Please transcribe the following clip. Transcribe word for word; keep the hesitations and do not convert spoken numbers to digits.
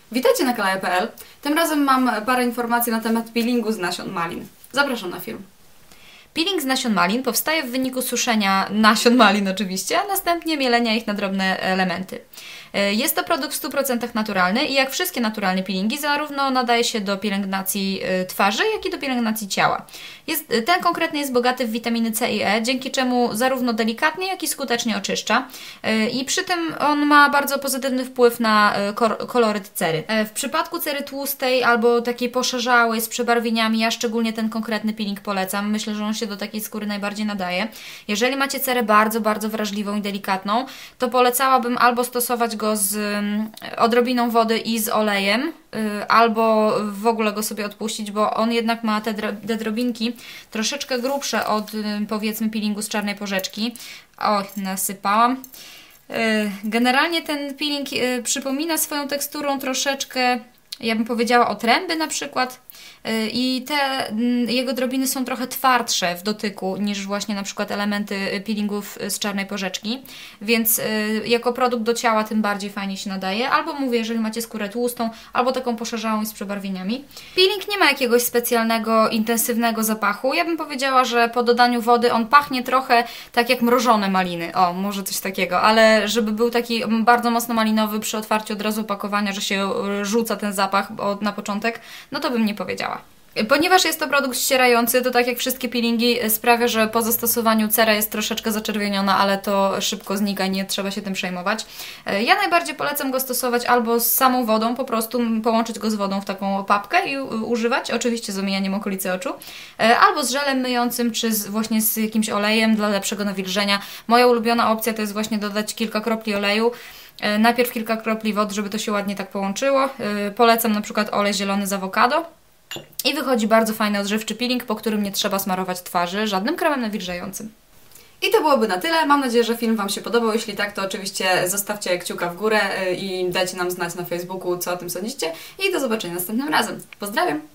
Witajcie na kanale kropka pe el. Tym razem mam parę informacji na temat peelingu z nasion malin. Zapraszam na film. Peeling z nasion malin powstaje w wyniku suszenia nasion malin oczywiście, a następnie mielenia ich na drobne elementy. Jest to produkt w stu procentach naturalny i jak wszystkie naturalne peelingi zarówno nadaje się do pielęgnacji twarzy, jak i do pielęgnacji ciała. Jest, ten konkretny jest bogaty w witaminy C i E, dzięki czemu zarówno delikatnie, jak i skutecznie oczyszcza i przy tym on ma bardzo pozytywny wpływ na koloryt cery. W przypadku cery tłustej albo takiej poszerzałej z przebarwieniami, ja szczególnie ten konkretny peeling polecam. Myślę, że on się do takiej skóry najbardziej nadaje. Jeżeli macie cerę bardzo, bardzo wrażliwą i delikatną, to polecałabym albo stosować go z odrobiną wody i z olejem, albo w ogóle go sobie odpuścić, bo on jednak ma te, te drobinki troszeczkę grubsze od, powiedzmy, peelingu z czarnej porzeczki. O, nasypałam. Generalnie ten peeling przypomina swoją teksturą troszeczkę, ja bym powiedziała, o tręby na przykład. I te jego drobiny są trochę twardsze w dotyku niż właśnie na przykład elementy peelingów z czarnej porzeczki, więc jako produkt do ciała tym bardziej fajnie się nadaje, albo mówię, jeżeli macie skórę tłustą, albo taką poszerzałą i z przebarwieniami. Peeling nie ma jakiegoś specjalnego, intensywnego zapachu. Ja bym powiedziała, że po dodaniu wody on pachnie trochę tak jak mrożone maliny. O, może coś takiego, ale żeby był taki bardzo mocno malinowy przy otwarciu od razu opakowania, że się rzuca ten zapach na początek, no to bym nie powiedziała. Ponieważ jest to produkt ścierający, to tak jak wszystkie peelingi sprawia, że po zastosowaniu cera jest troszeczkę zaczerwieniona, ale to szybko znika i nie trzeba się tym przejmować. Ja najbardziej polecam go stosować albo z samą wodą, po prostu połączyć go z wodą w taką papkę i używać, oczywiście z omijaniem okolicy oczu, albo z żelem myjącym, czy z, właśnie z jakimś olejem dla lepszego nawilżenia. Moja ulubiona opcja to jest właśnie dodać kilka kropli oleju, najpierw kilka kropli wody, żeby to się ładnie tak połączyło. Polecam na przykład olej zielony z awokado. I wychodzi bardzo fajny, odżywczy peeling, po którym nie trzeba smarować twarzy żadnym kremem nawilżającym. I to byłoby na tyle. Mam nadzieję, że film Wam się podobał. Jeśli tak, to oczywiście zostawcie kciuka w górę i dajcie nam znać na Facebooku, co o tym sądzicie. I do zobaczenia następnym razem. Pozdrawiam!